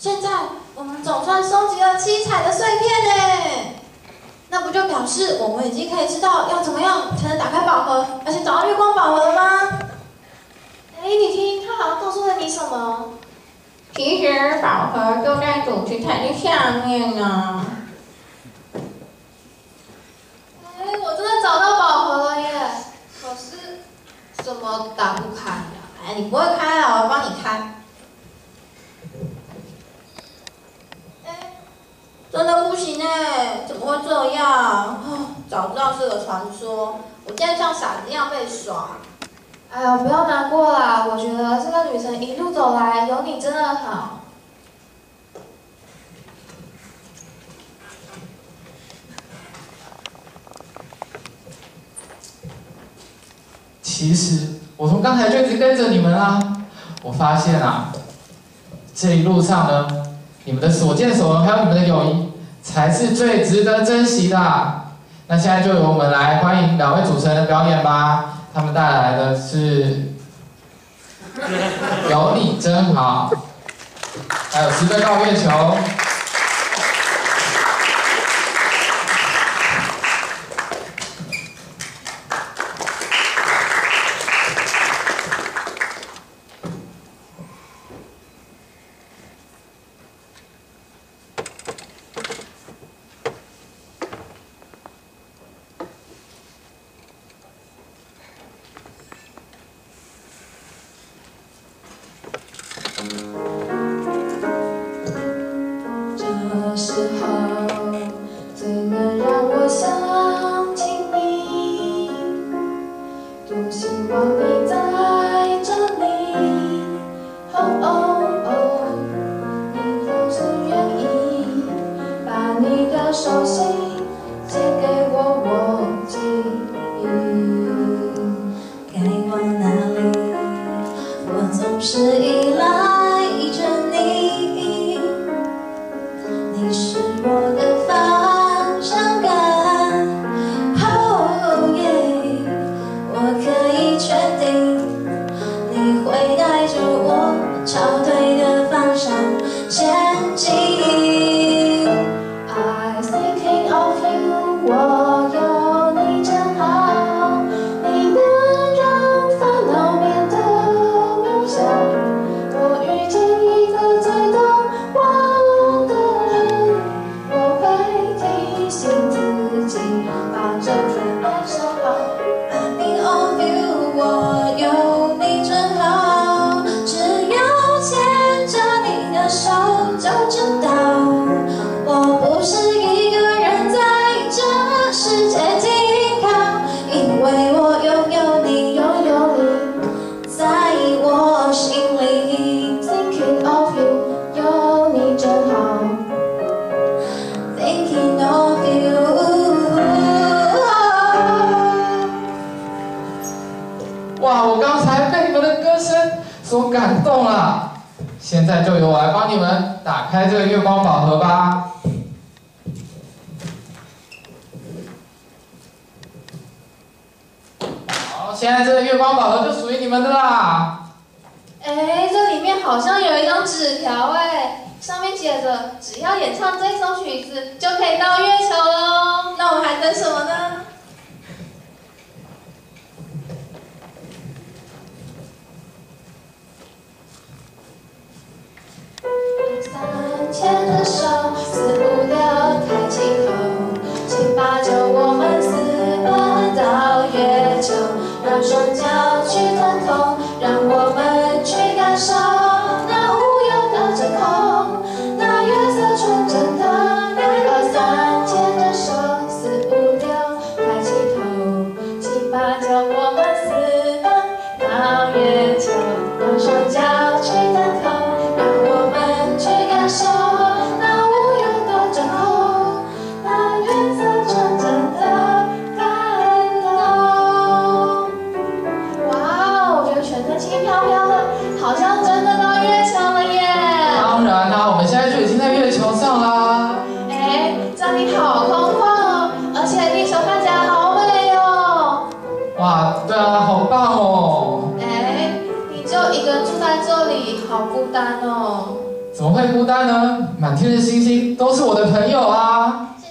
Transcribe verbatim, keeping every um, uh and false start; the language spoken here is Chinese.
现在我们总算收集了七彩的碎片呢，那不就表示我们已经可以知道要怎么样才能打开宝盒，而且找到月光宝盒了吗？哎，你听，他好像告诉了你什么？ 其实宝盒都在主题台的下面呢。 哎，我真的找到宝盒了耶！可是怎么打不开呀？哎，你不会开啊，我帮你开。哎，真的不行哎，怎么会这样？哦，早知道是个传说，我竟然像傻子一样被耍。哎呀，不要难过啦，我觉得这个旅程一路走来，有你真的好。 其实我从刚才就一直跟着你们啊，我发现啊，这一路上呢，你们的所见所闻还有你们的友谊，才是最值得珍惜的。那现在就由我们来欢迎两位主持人的表演吧，他们带来的是有你真好，还有十个到月球。 这时候最能让我想起你，多希望你在这里。哦哦哦，你若是愿意把你的手心借给我，我记忆该往哪里？我总是依赖着你，你是我的方向感。Oh yeah， 我可以确定，你会带着我朝对的方向前进。I'm thinking of you， 我有你真好，你能让烦恼变得渺小。我遇见一个最懂我的人，我会提醒自己把这份爱守好。I'm thinking of you， 我有你真好，只要牵着你的手就知道，我不是一个人在这世界停靠，因为我拥有你，拥有你在我心里。Thinking of you， 有你真好。Thinking of you。 哇，我刚才被你们的歌声所感动了，现在就由我来帮你们打开这个月光宝盒吧。好，现在这个月光宝盒就属于你们的啦。 哎，这里面好像有一张纸条哎，上面写着只要演唱这首曲子就可以到月球喽。那我们还等什么呢？三牵着手，四五六抬起头，七八九我们私奔到月球，让双脚去腾空，让我们去感受那无忧的真空，那月色纯真的。一二三，牵着手，四五六抬起头，七八九我们私奔到月球，让双脚去腾空。去感受那无忧的真空，那月色纯真的感动。哇，我觉得全身轻飘飘的，好像真的到月球了耶！ 当然啦，我们现在就已经在月球上啦。 哎，这里好空旷哦，而且地球看起来好美哦。 哇，对啊，好棒哦。 哎，你就一个人住在这里，好孤单哦。 怎么会孤单呢？满天的星星都是我的朋友啊！